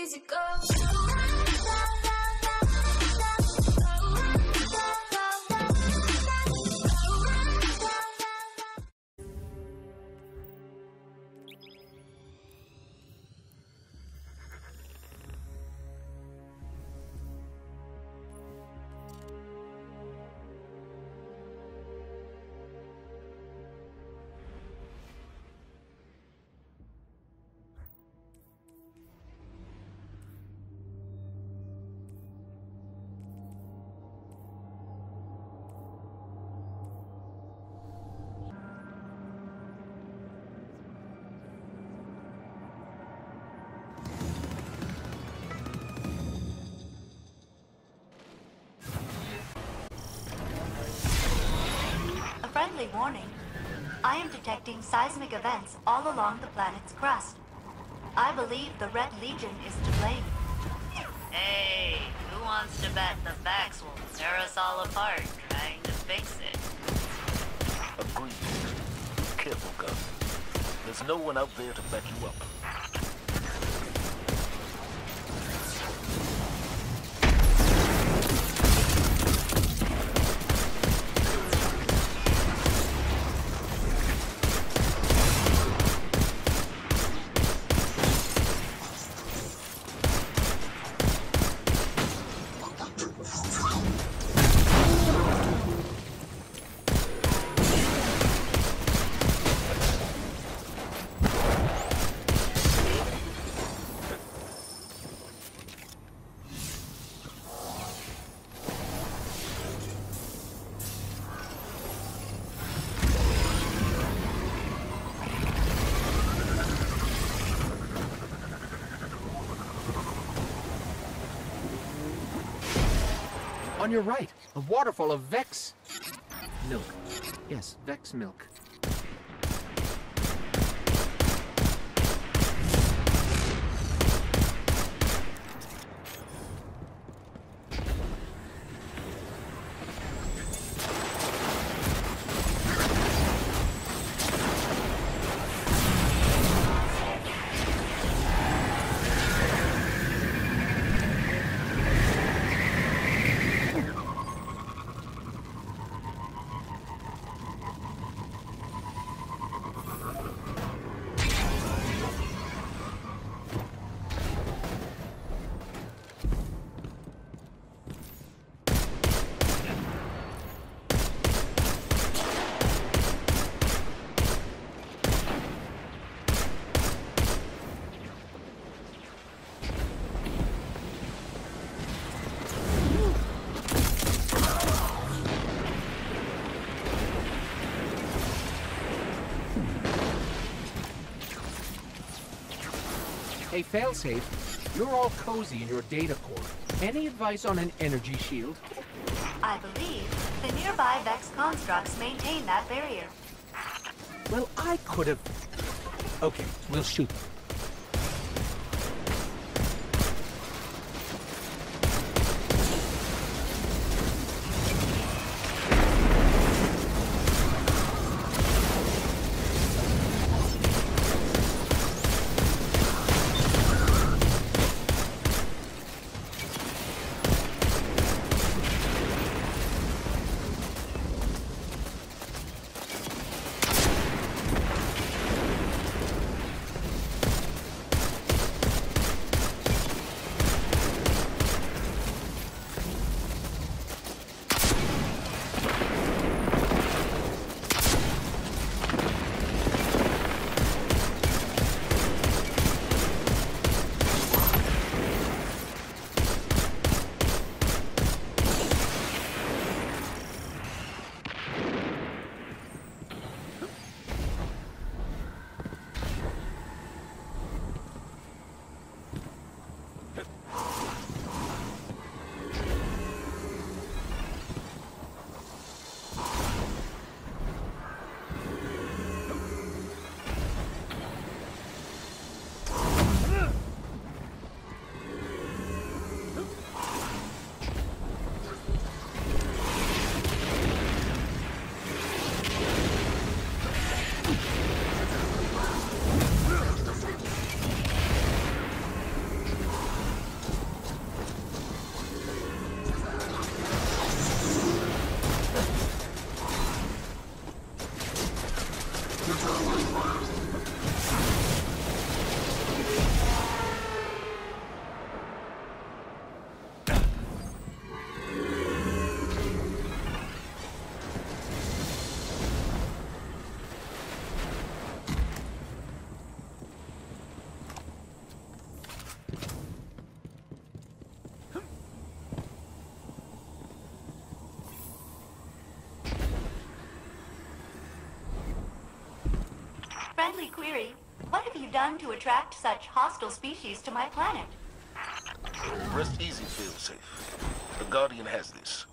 easy go. Friendly warning. I am detecting seismic events all along the planet's crust. I believe the Red Legion is to blame. Hey, who wants to bet the facts will tear us all apart trying to fix it? Agreed. Careful, Gus. There's no one out there to back you up. On your right, a waterfall of Vex milk. Yes, Vex milk. Hey, Failsafe, you're all cozy in your data core. Any advice on an energy shield? I believe the nearby Vex constructs maintain that barrier. Well, I could have... Okay, we'll shoot them. query. What have you done to attract such hostile species to my planet? Rest easy, failsafe. The Guardian has this.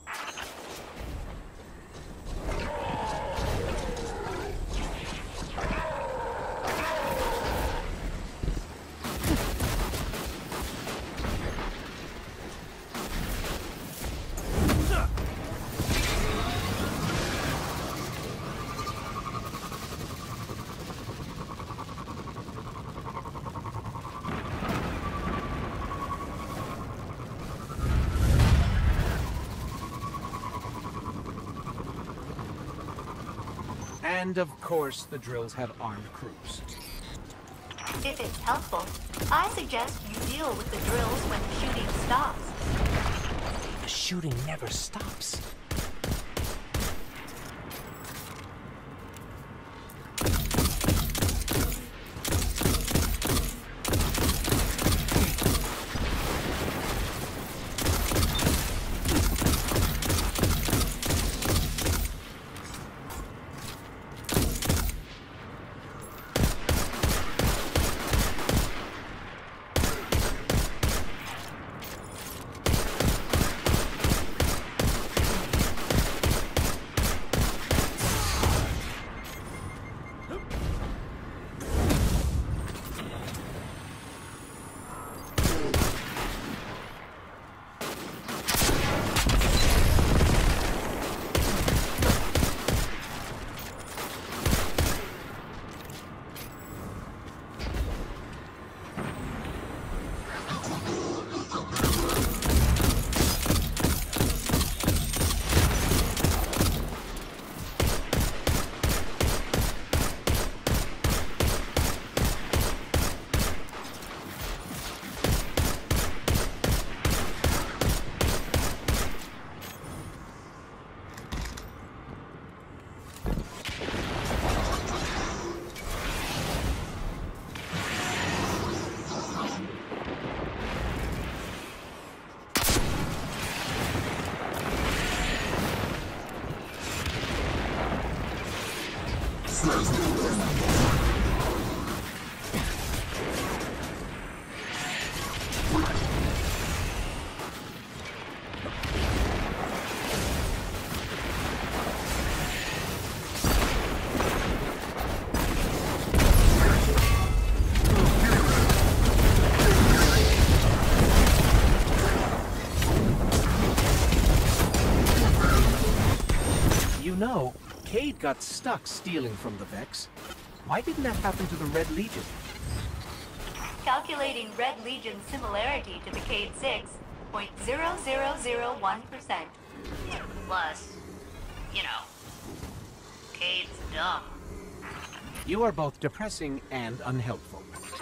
And of course, the drills have armed crews. If it's helpful, I suggest you deal with the drills when the shooting stops. The shooting never stops. No, Cade got stuck stealing from the Vex. Why didn't that happen to the Red Legion? Calculating Red Legion's similarity to the Cade 6, 0.0001%. Plus, you know, Cade's dumb. You are both depressing and unhelpful.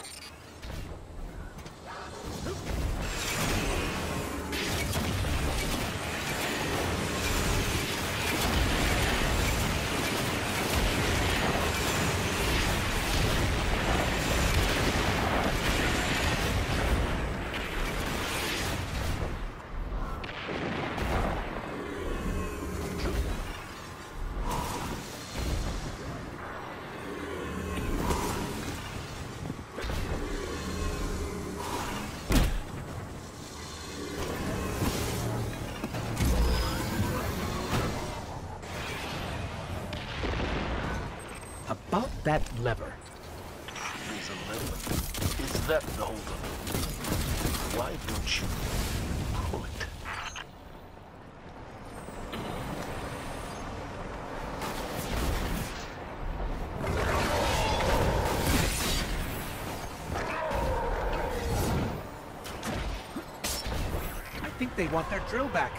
About that lever. There's a lever. Is that the holdup? Why don't you pull it? I think they want their drill back.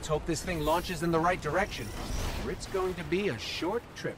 hope this thing launches in the right direction, or it's going to be a short trip.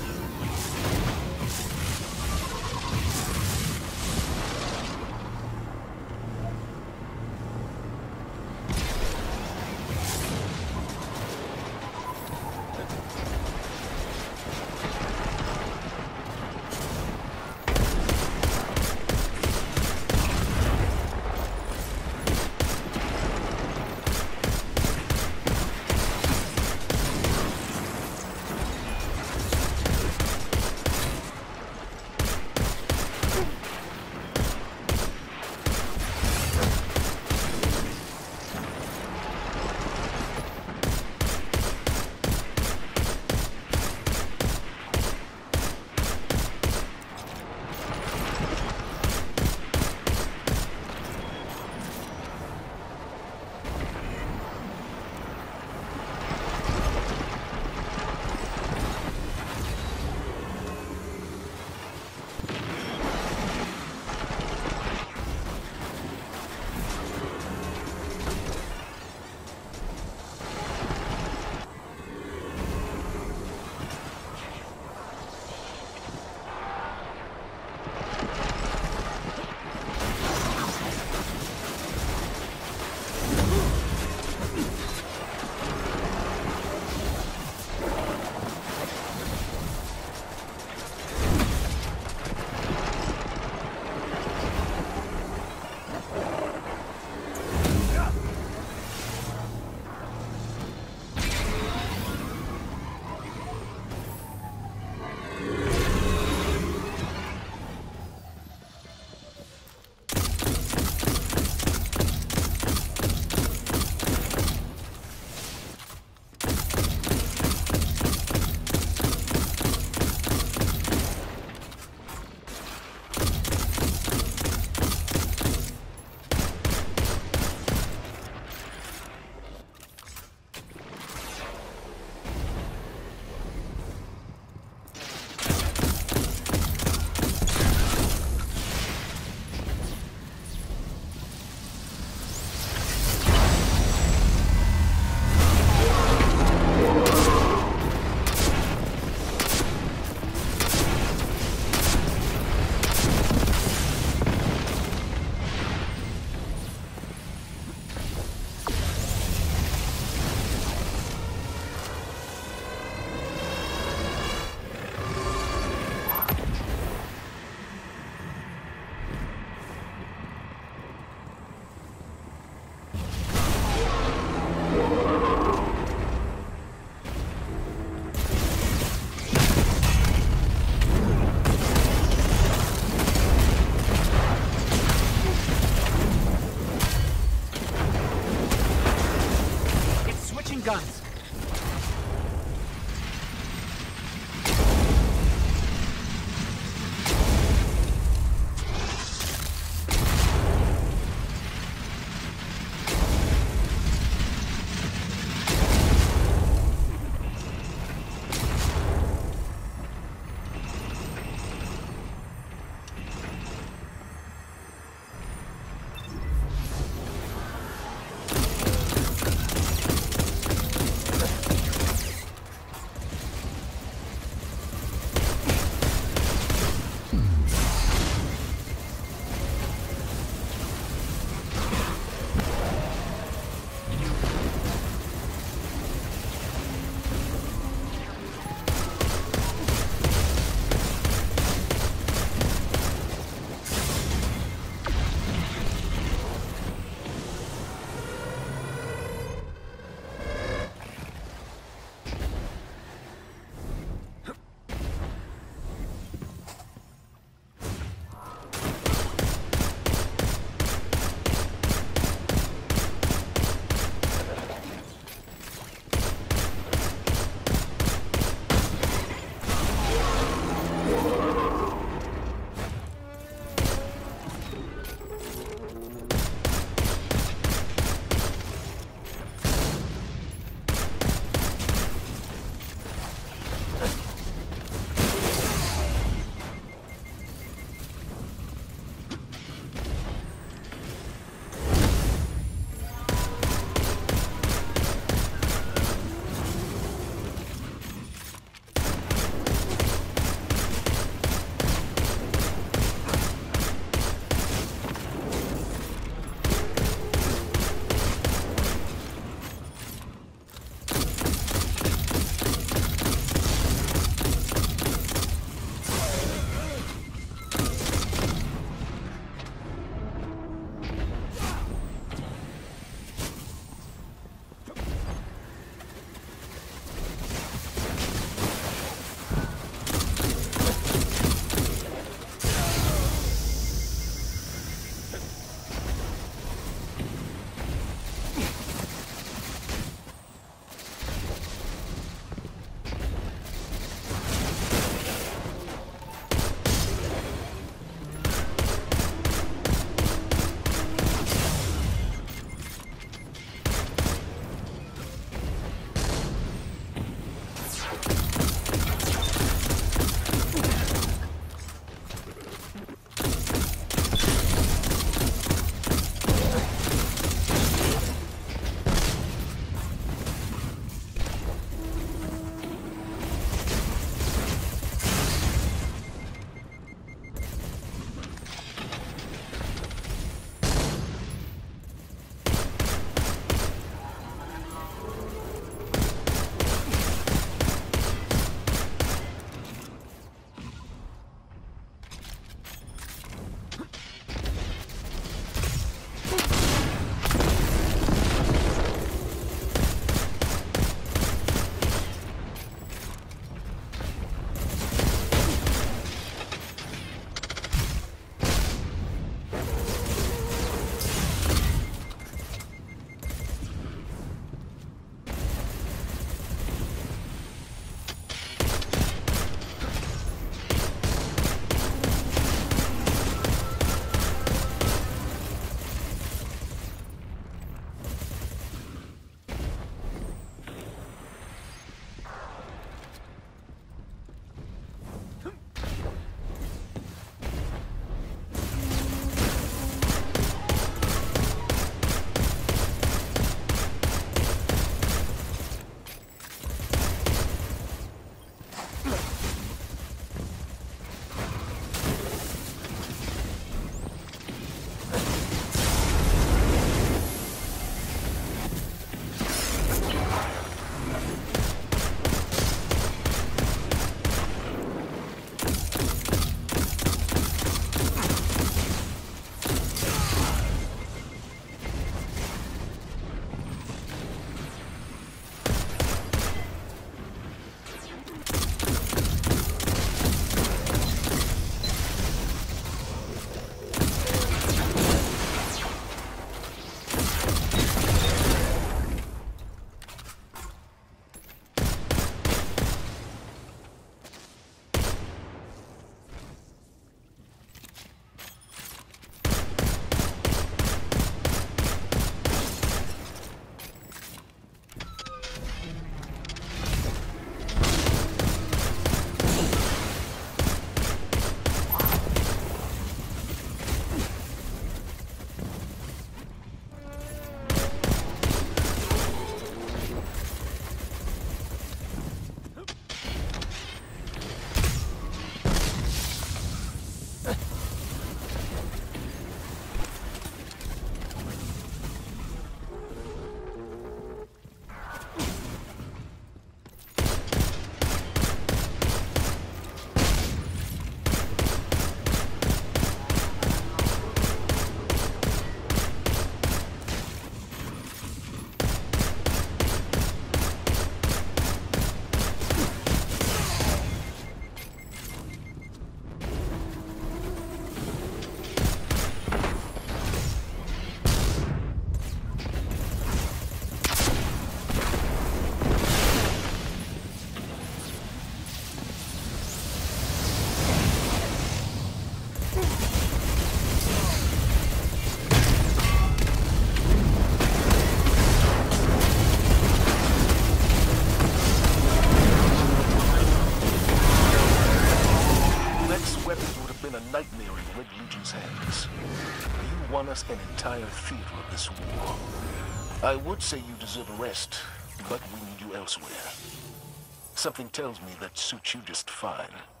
won us an entire theater of this war. I would say you deserve a rest, but we need you elsewhere. Something tells me that suits you just fine.